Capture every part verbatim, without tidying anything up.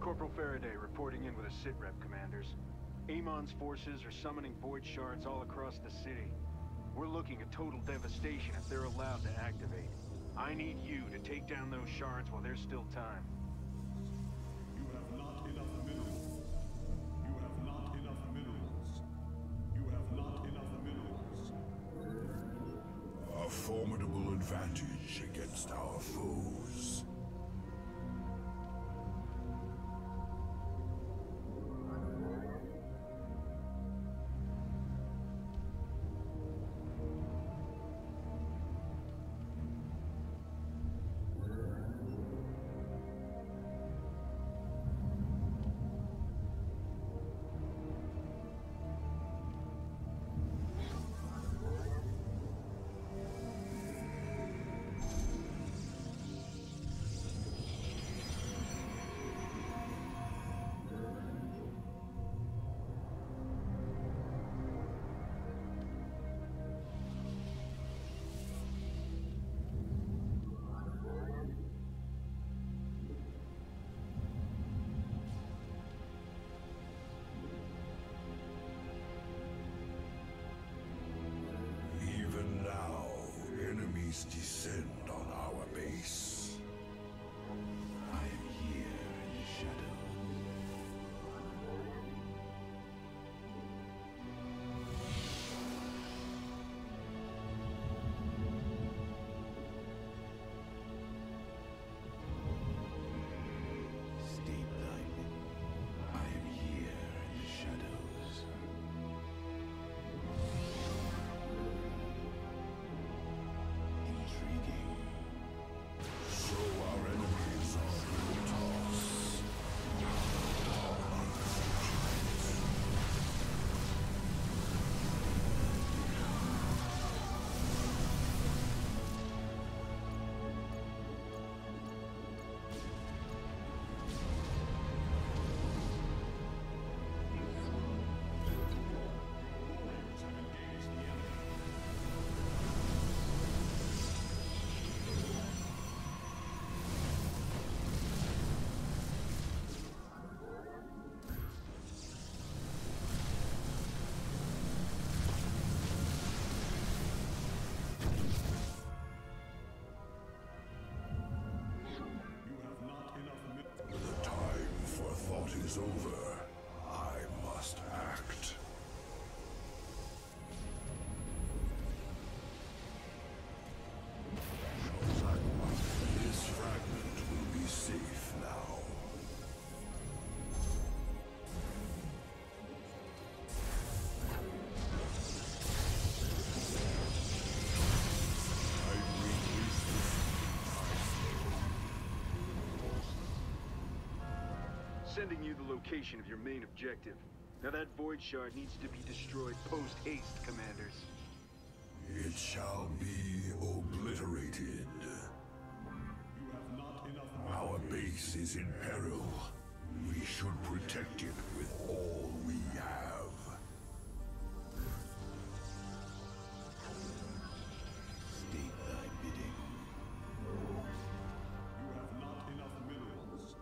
Corporal Faraday reporting in with a sit rep, Commanders. Amon's forces are summoning void shards all across the city. We're looking at total devastation if they're allowed to activate. I need you to take down those shards while there's still time. You have not enough minerals. You have not enough minerals. You have not enough minerals. A formidable advantage against our foes. Descend on our base. I am here in the shadow. Stay blinded. I am here in the shadows. So our enemies are Mutators. Is over. I must act. This fragment will be safe now. Sending you the location of your main objective. Now that void shard needs to be destroyed post-haste, Commanders. It shall be obliterated. You have not enough. Our base is in peril. We should protect it with all we have. State thy bidding. You have not enough minerals.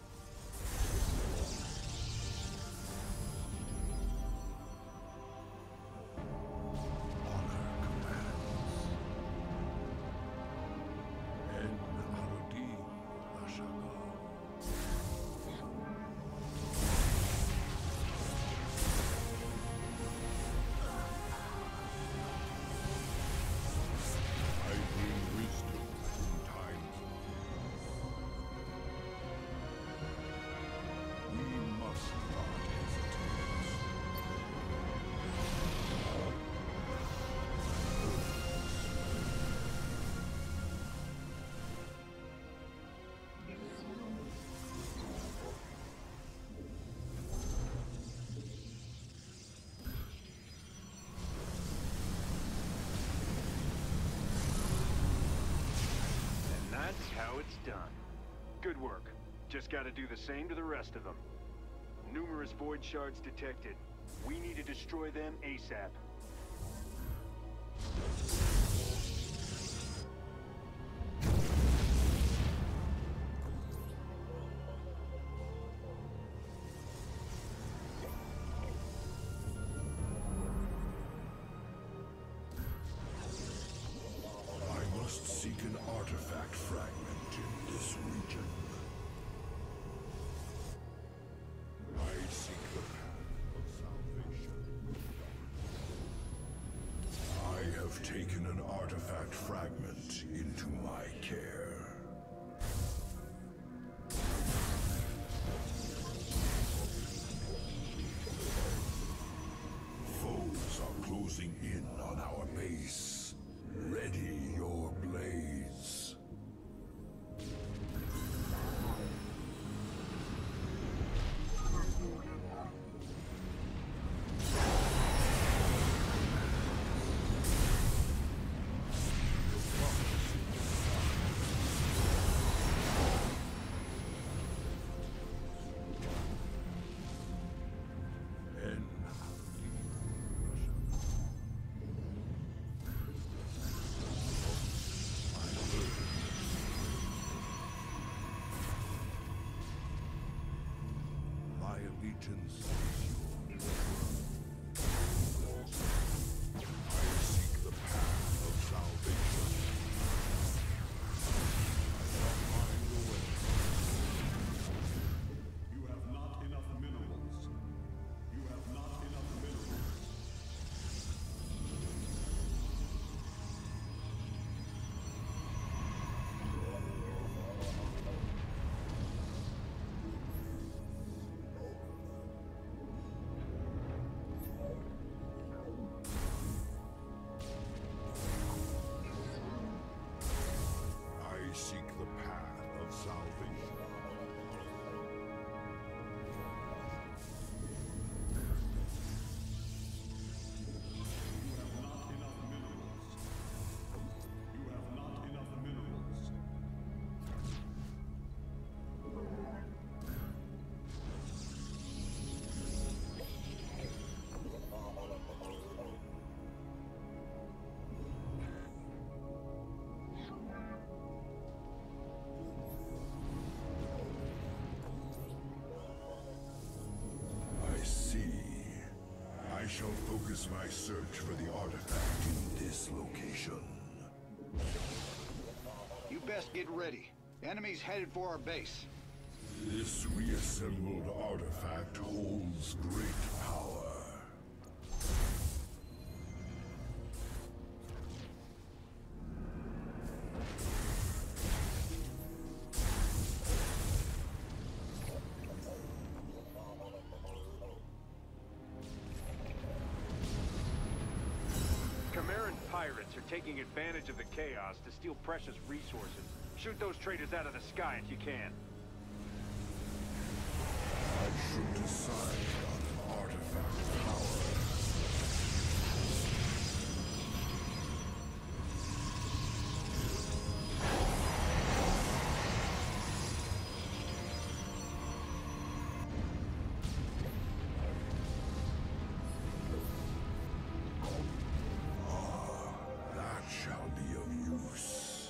That's how it's done. Good work. Just gotta do the same to the rest of them. Numerous void shards detected. We need to destroy them ASAP. closing in on our base. Ready your blades. Allegiance is yours. I seek the path of salvation. I shall find the way. You have not enough minerals. You have not enough minerals. I seek the path of salvation. You have not enough minerals. You have not enough minerals. I see. I shall focus my search for the artifact in this location. You best get ready. Enemies headed for our base. This reassembled artifact holds great power. Chimeran pirates are taking advantage of the chaos to steal precious resources. Shoot those traitors out of the sky if you can. I should decide on an artifact power. Ah, that shall be of use.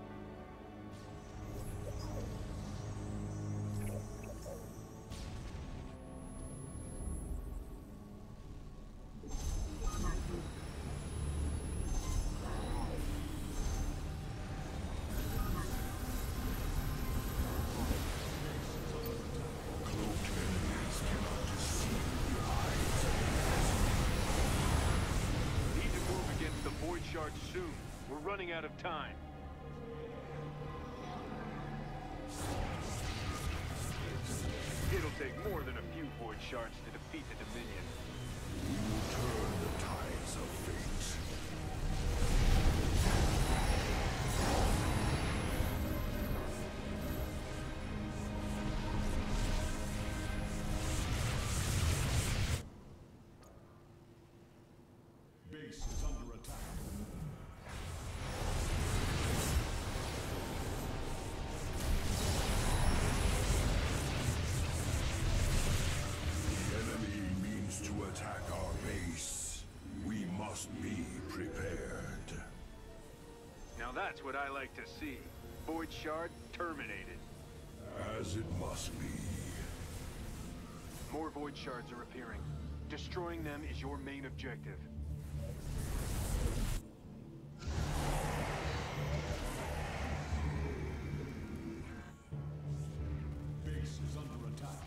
Cloaked enemies cannot deceive the eyes of the Need to move against the Void Shards soon. We're running out of time. It'll take more than a few Void Shards to defeat the Dominion. We will turn the tides of fate. Base is under attack. The enemy means to attack our base. We must be prepared. Now that's what I like to see. Void Shard terminated. As it must be. More Void Shards are appearing. Destroying them is your main objective. Base is under attack.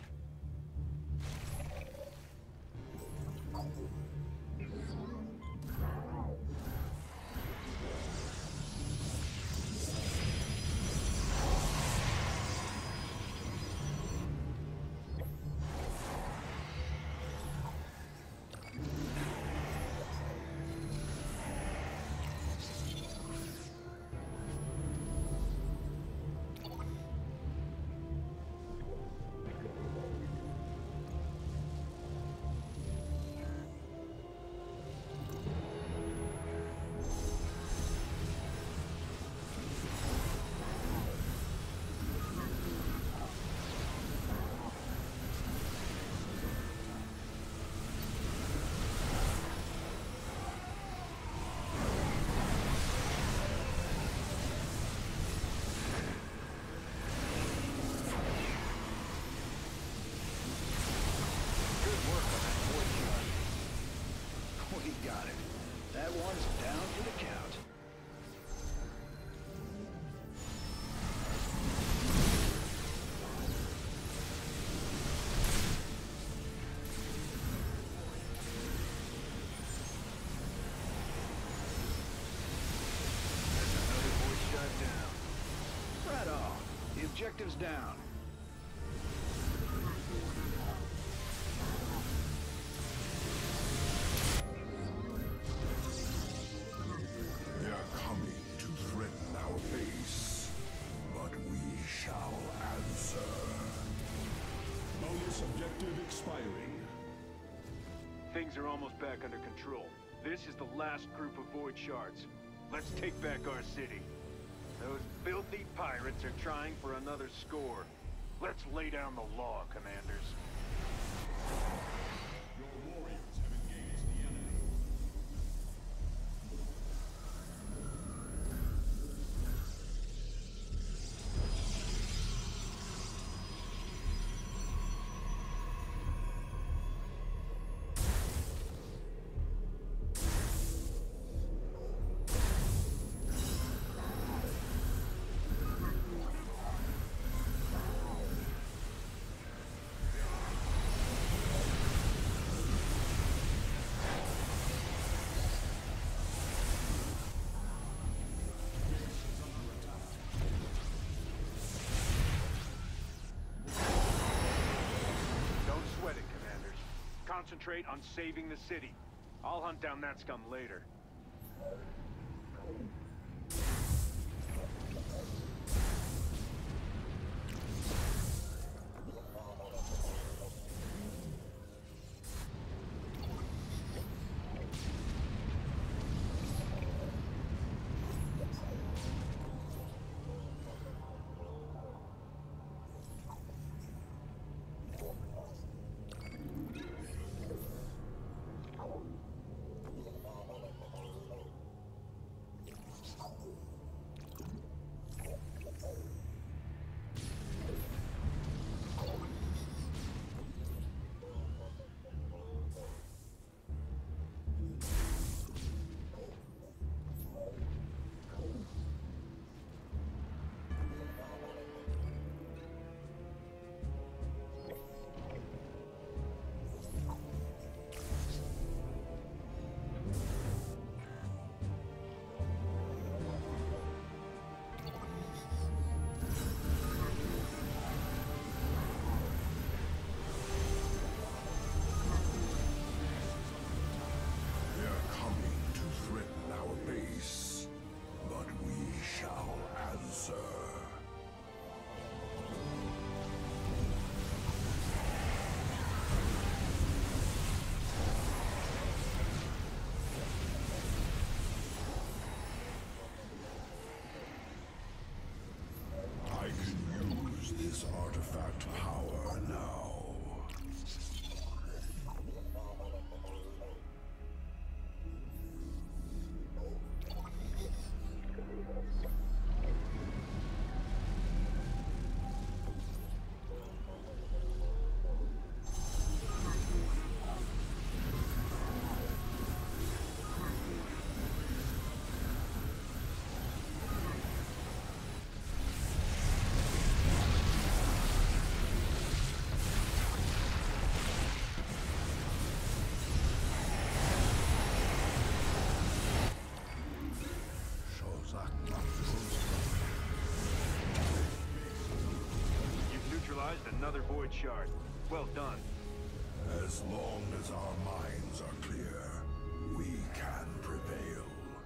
Objectives down. They are coming to threaten our base, but we shall answer. Bonus objective expiring. Things are almost back under control. This is the last group of void shards. Let's take back our city. Those filthy pirates are trying for another score. Let's lay down the law, commanders. Your warriors have engaged the enemy. Concentrate on saving the city. I'll hunt down that scum later. This artifact power now. Another void shard. Well done. As long as our minds are clear, we can prevail.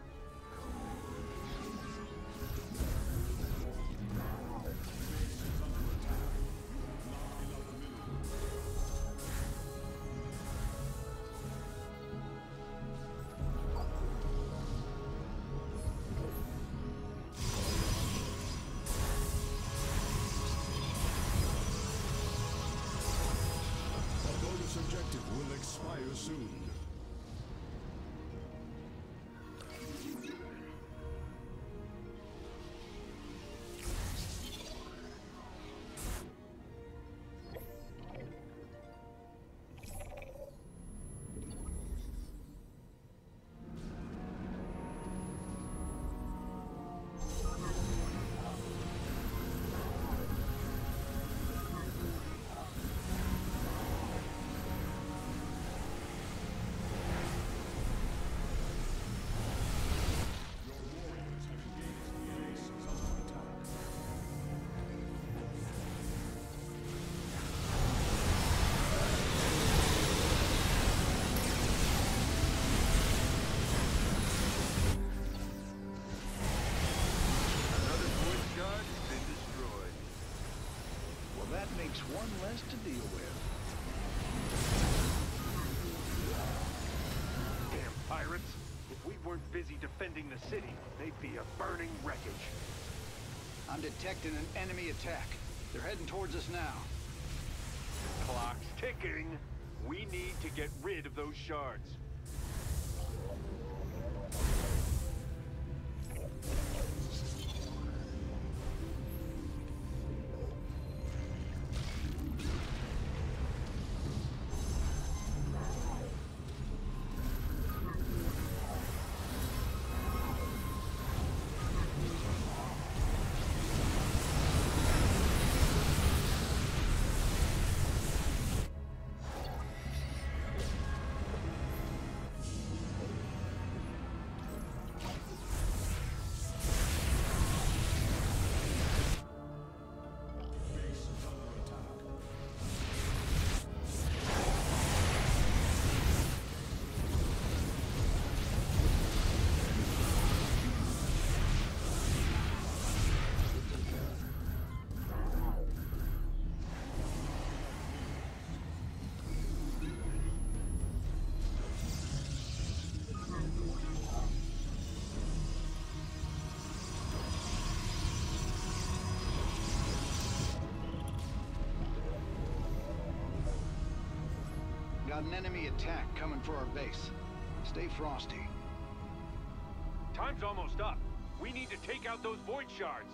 Objective will expire soon. one less to deal with. Damn pirates. If we weren't busy defending the city, they'd be a burning wreckage. I'm detecting an enemy attack. They're heading towards us now. The clock's ticking. We need to get rid of those shards. Got an enemy attack coming for our base. Stay frosty. Time's almost up. We need to take out those void shards.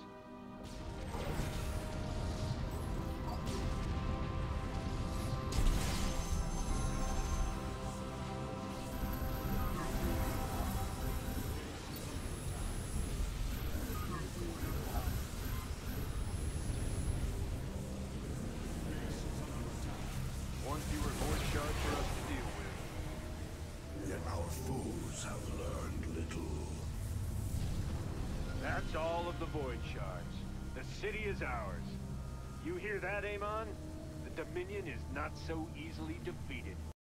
One fewer void shard for us to deal with. Yet our foes have learned little. That's all of the void shards. The city is ours. You hear that, Amon? The Dominion is not so easily defeated.